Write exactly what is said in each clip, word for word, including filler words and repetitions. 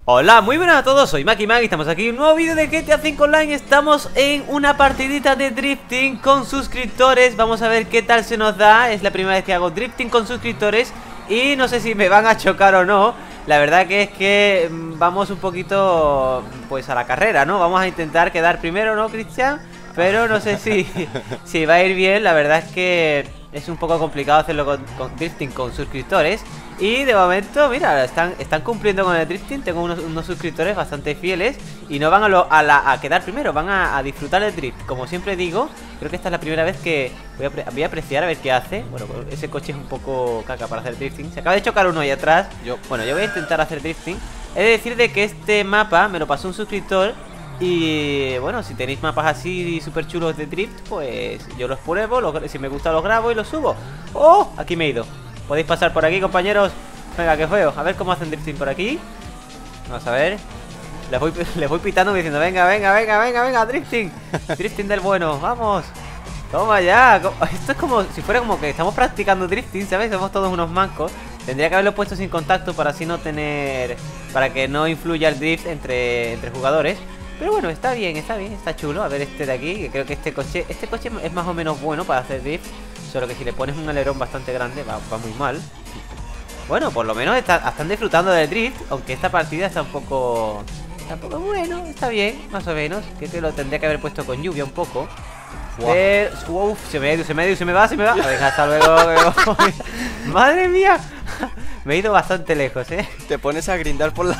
Hola, muy buenas a todos, soy Maki Mag y estamos aquí en un nuevo vídeo de G T A cinco Online. Estamos en una partidita de drifting con suscriptores. Vamos a ver qué tal se nos da. Es la primera vez que hago drifting con suscriptores y no sé si me van a chocar o no. La verdad que es que vamos un poquito pues a la carrera, ¿no? Vamos a intentar quedar primero, ¿no, Cristian? Pero no sé si, si va a ir bien. La verdad es que es un poco complicado hacerlo con, con drifting con suscriptores. Y de momento, mira, están, están cumpliendo con el drifting. Tengo unos, unos suscriptores bastante fieles y no van a, lo, a, la, a quedar primero, van a, a disfrutar el drift. Como siempre digo, creo que esta es la primera vez que voy a, voy a apreciar a ver qué hace. Bueno, ese coche es un poco caca para hacer drifting. Se acaba de chocar uno ahí atrás. Yo, bueno, yo voy a intentar hacer drifting. He de decir de que este mapa me lo pasó un suscriptor. Y bueno, si tenéis mapas así súper chulos de drift, pues yo los pruebo, los, si me gusta los grabo y los subo. ¡Oh! Aquí me he ido. Podéis pasar por aquí, compañeros. Venga, qué feo. A ver cómo hacen drifting por aquí. Vamos a ver. Les voy, les voy pitando diciendo, venga, venga, venga, venga, venga, drifting. Drifting del bueno, vamos. Toma ya. Esto es como si fuera como que estamos practicando drifting, ¿sabes? Somos todos unos mancos. Tendría que haberlo puesto sin contacto para así no tener... Para que no influya el drift entre, entre jugadores. Pero bueno, está bien, está bien, está chulo. A ver este de aquí, que creo que este coche Este coche es más o menos bueno para hacer drift. Solo que si le pones un alerón bastante grande va, va muy mal. Bueno, por lo menos está, están disfrutando del drift. Aunque esta partida está un poco... Está un poco bueno, está bien, más o menos. Creo que lo tendría que haber puesto con lluvia un poco. De... Uf, se me ha ido, se me ha ido, se me va, se me va. Venga, hasta luego. Madre mía. Me he ido bastante lejos, eh. Te pones a grindar por la...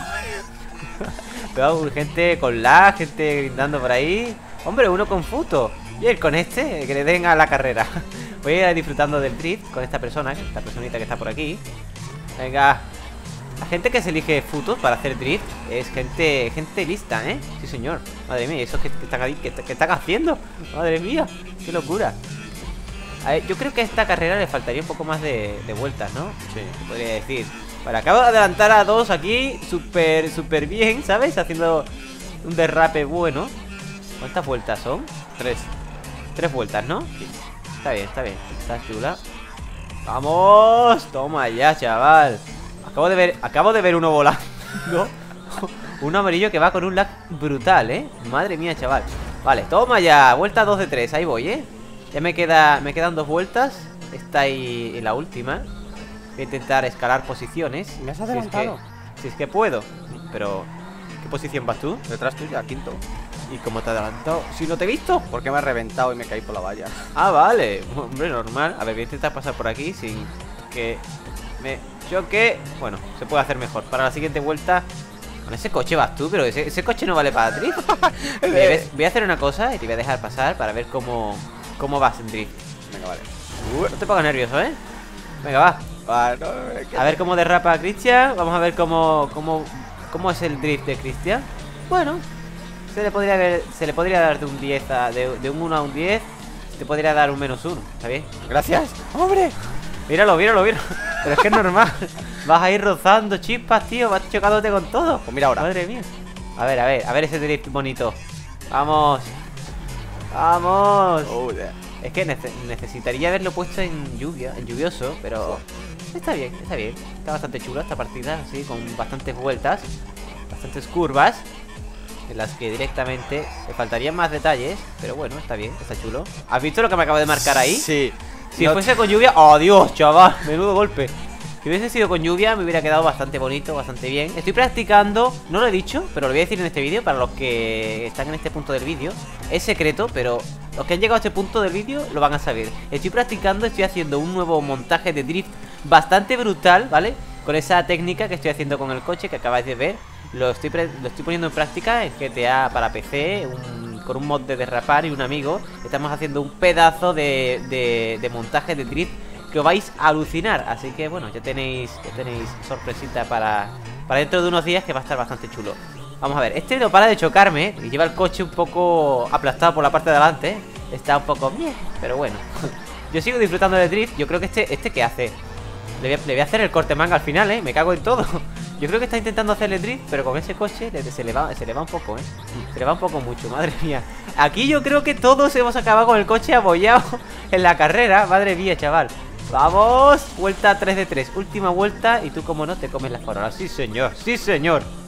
Pero gente con lag, gente grindando por ahí. Hombre, uno con futo. Y él con este, que le den a la carrera. Voy a ir disfrutando del drift con esta persona, esta personita que está por aquí. Venga. La gente que se elige futos para hacer drift es gente gente lista, ¿eh? Sí, señor. Madre mía, ¿eso que, que, están, que, que están haciendo? Madre mía, qué locura. A ver, yo creo que a esta carrera le faltaría un poco más de, de vueltas, ¿no? Sí, se podría decir. Vale, acabo de adelantar a dos aquí. Súper, súper bien, ¿sabes? Haciendo un derrape bueno. ¿Cuántas vueltas son? Tres. Tres vueltas, ¿no? Sí. Está bien, está bien. Está chula. ¡Vamos! Toma ya, chaval. Acabo de ver, acabo de ver uno volando. Un amarillo que va con un lag brutal, ¿eh? Madre mía, chaval. Vale, toma ya. Vuelta dos de tres. Ahí voy, ¿eh? Ya me queda, me quedan dos vueltas. Está ahí en la última. Voy a intentar escalar posiciones. Me has adelantado. Si es que, si es que puedo. Pero, ¿qué posición vas tú? Detrás tuya, quinto. ¿Y cómo te he adelantado? Si no te he visto. Porque me he reventado y me caí por la valla. Ah, vale. Hombre, normal. A ver, voy a intentar pasar por aquí sin que me choque. Bueno, se puede hacer mejor. Para la siguiente vuelta. Con ese coche vas tú, pero ese, ese coche no vale para drift. Voy a hacer una cosa y te voy a dejar pasar para ver cómo, cómo vas en drift. Venga, vale. Uh, no te pongas nervioso, ¿eh? Venga, va. Ah, no, no, a ver cómo derrapa Cristian. Vamos a ver cómo, cómo, cómo es el drift de Cristian. Bueno, se le podría ver, se le podría dar de un diez a, de, de un uno a un diez. Te podría dar un menos uno, ¿está bien? Gracias. ¡Hombre! Míralo, míralo, míralo. Pero es que es normal. Vas a ir rozando chispas, tío. Vas chocándote con todo. Pues mira ahora. Madre mía. A ver, a ver, a ver ese drift bonito. Vamos. Vamos. Oh, yeah. Es que nece necesitaría haberlo puesto en lluvia, en lluvioso, pero está bien, está bien. Está bastante chula esta partida, así, con bastantes vueltas, bastantes curvas, en las que directamente le faltarían más detalles, pero bueno, está bien, está chulo. ¿Has visto lo que me acabo de marcar ahí? Sí. Si no fuese con lluvia... ¡Oh, Dios, chaval! Menudo golpe. Si hubiese sido con lluvia me hubiera quedado bastante bonito, bastante bien. Estoy practicando, no lo he dicho, pero lo voy a decir en este vídeo para los que están en este punto del vídeo. Es secreto, pero los que han llegado a este punto del vídeo lo van a saber. Estoy practicando, estoy haciendo un nuevo montaje de drift bastante brutal, ¿vale? Con esa técnica que estoy haciendo con el coche que acabáis de ver. Lo estoy, lo estoy poniendo en práctica en G T A para P C, un, con un mod de derrapar y un amigo. Estamos haciendo un pedazo de, de, de montaje de drift que os vais a alucinar. Así que bueno, ya tenéis, ya tenéis sorpresita para, para dentro de unos días, que va a estar bastante chulo. Vamos a ver, este no para de chocarme y lleva el coche un poco aplastado por la parte de adelante. Está un poco... pero bueno. Yo sigo disfrutando del drift. Yo creo que este, este ¿qué hace? Le voy, a, le voy a hacer el corte manga al final, ¿eh? Me cago en todo. Yo creo que está intentando hacerle drift, pero con ese coche le, se, le va, se le va un poco, ¿eh? Se le va un poco mucho, madre mía. Aquí yo creo que todos hemos acabado con el coche abollado en la carrera. Madre mía, chaval. Vamos, vuelta tres de tres. Última vuelta y tú, como no, te comes las farolas. Sí, señor, sí, señor.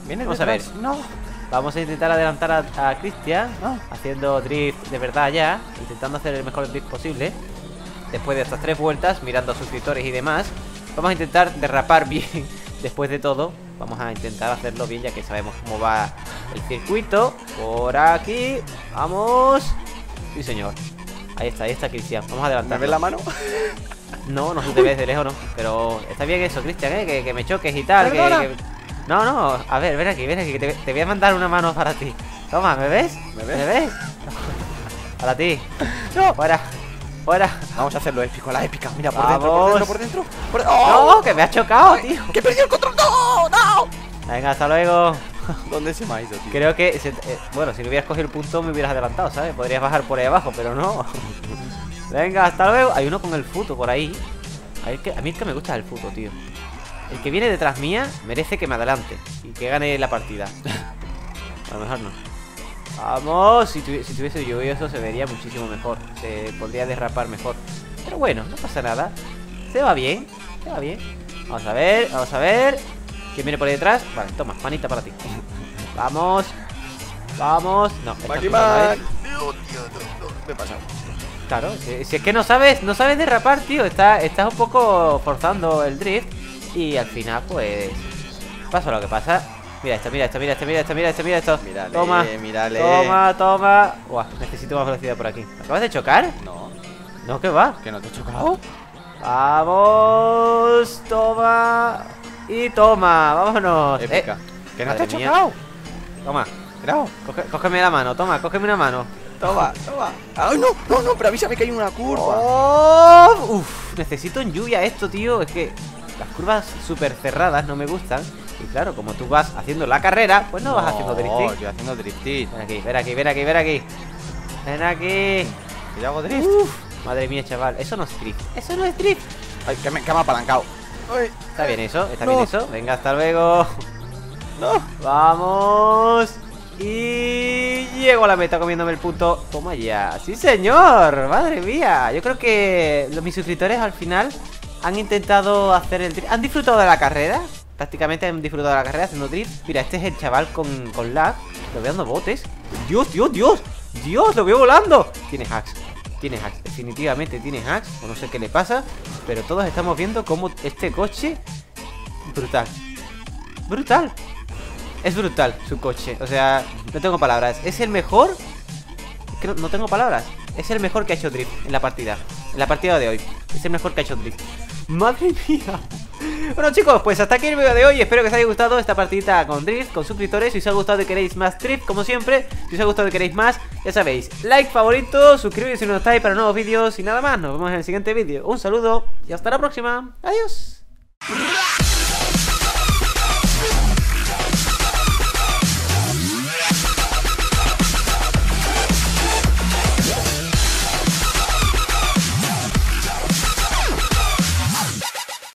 ¿Viene Vamos a ver. detrás? No. Vamos a intentar adelantar a, a Cristian, No. haciendo drift de verdad ya, intentando hacer el mejor drift posible. Después de estas tres vueltas, mirando a suscriptores y demás, vamos a intentar derrapar bien. Después de todo, vamos a intentar hacerlo bien, ya que sabemos cómo va el circuito. Por aquí, vamos. Sí, señor. Ahí está, ahí está Cristian. Vamos a ¿Me adelantar. ves la mano? No, no se te ves de lejos, no. Pero está bien eso, Cristian, ¿eh? Que, que me choques y tal. Que, Perdona. que- No, no, a ver, ven aquí, ven aquí, que te, te voy a mandar una mano para ti. Toma, ¿me ves? ¿Me ves? ¿Me ves? Para ti. No. Fuera, fuera. Vamos a hacerlo épico, la épica. Mira, por Vamos. dentro, por dentro, por dentro. Por... ¡Oh! No, que me has chocado, tío. ¡Que perdí el control! ¡No! ¡No! Venga, hasta luego. ¿Dónde se me ha ido, tío? Creo que, se- eh, bueno, si no hubieras cogido el punto me hubieras adelantado, ¿sabes? Podrías bajar por ahí abajo, pero no. Venga, hasta luego. Hay uno con el futo por ahí. A mí, que, a mí el que me gusta es el futo, tío. El que viene detrás mía merece que me adelante y que gane la partida. A lo mejor no. Vamos, si, tuvi si tuviese lluvia eso se vería muchísimo mejor. Se podría derrapar mejor. Pero bueno, no pasa nada. Se va bien, se va bien. Vamos a ver, vamos a ver. ¿Quién viene por ahí detrás? Vale, toma, manita para ti. Vamos. Vamos. No, esta Maggie curva no es. Man. Dios, Dios, no, no, me he pasado. Claro, si, si es que no sabes, no sabes derrapar, tío. Está, estás un poco forzando el drift. Y al final, pues, pasa lo que pasa. Mira esto, mira esto, mira esto, mira esto, mira esto, mira esto. Mírale, Toma, mírale. toma, toma. Buah, necesito más velocidad por aquí. ¿Me acabas de chocar? No, No, ¿qué va? que no te he chocado. Vamos, toma. Y toma, vámonos. Épica. Eh, Que no te he madre mía. chocado. toma, Grau. coge- cógeme la mano, toma, cógeme una mano. Toma, toma. ¡Ay, no! No, no, pero avísame que hay una curva. Oh, uf, necesito en lluvia esto, tío. Es que las curvas súper cerradas no me gustan. Y claro, como tú vas haciendo la carrera, pues no, vas haciendo No, drifting. estoy haciendo drifting. Ven aquí, ven aquí, ven aquí, ven aquí. Ven aquí. ¿Que yo hago drift? Uf, madre mía, chaval. Eso no es drift. Eso no es drift. Ay, que me, que me ha apalancado. Ay, Está bien eso, está No. bien eso. Venga, hasta luego. no. Vamos. Y llego a la meta comiéndome el punto. Toma ya. Sí, señor. Madre mía. Yo creo que los, mis suscriptores al final han intentado hacer el drift. Han disfrutado de la carrera. Prácticamente han disfrutado de la carrera haciendo drift. Mira, este es el chaval con, con lag. Lo veo dando botes. Dios, Dios, Dios. Dios, lo veo volando. Tiene hacks. Tiene hacks. Definitivamente tiene hacks. O no sé qué le pasa. Pero todos estamos viendo cómo este coche... Brutal. Brutal. Es brutal su coche. O sea, no tengo palabras. Es el mejor. Es que no, no tengo palabras. Es el mejor que ha hecho drift en la partida. En la partida de hoy. Es el mejor que ha hecho drift. Madre mía. Bueno, chicos, pues hasta aquí el vídeo de hoy. Espero que os haya gustado esta partidita con drift, con suscriptores. Si os ha gustado y queréis más drift, como siempre. Si os ha gustado y queréis más, ya sabéis, like, favorito, suscribiros si no estáis para nuevos vídeos. Y nada más, nos vemos en el siguiente vídeo. Un saludo y hasta la próxima. Adiós.